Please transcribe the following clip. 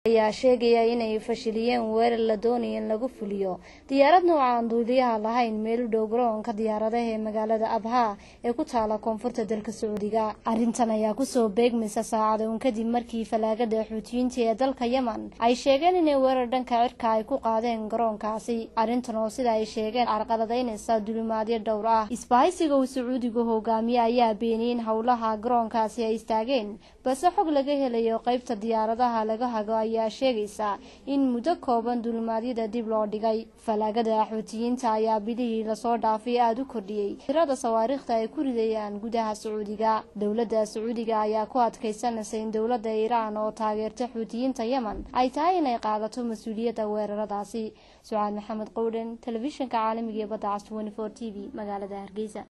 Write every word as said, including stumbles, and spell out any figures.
ayaa sheegaya inay fashiliyeen weerar la doonayay in lagu fuliyo diyaarad nooca aan duuliyaha lahayn meel u dhow garoonka diyaaradaha ee magaalada Abha ee ku taala koonfurta dalka Sacuudiga. Arrintan ayaa ku soo beegmaysa saacado un kadib markii falaagada Xuutiyiinta ee dalka Yemen ay sheegeen inay weerar dhanka cirka ay ku qaadeen garoonkaasi. Arrintan oo sida ay sheegeen carqaladaynaysa duulimaadyo dhowr ah. Isbahaysiga uu Sacuudigu hogaamiye ayaa beeniyay hawlaha garoonkaasi ay istaageen, balse xog laga helayo qaybta diyaaradaha laga hago ayaa sheegaysa in muddo kooban duulimaadyada dib loo dhigay. Falaagada Xuutiyiinta ayaa bidihii la soo dhaafay aad u kordhiyay tirada sawaariikhda ay ku ridayaan gudaha Sacuudiga. Dowladda Sacuudiga ayaa ku adkaysanaysa in dowladda Iiraan oo taageerta Xuutiyiinta Yemen ay tahay inay qaadato mas'uuliyadda weeraradaasi. Sucaad Maxamed Qowden, telefishinka caalamiga ee Badda Cas twenty four T V, magaalada Hargeysa.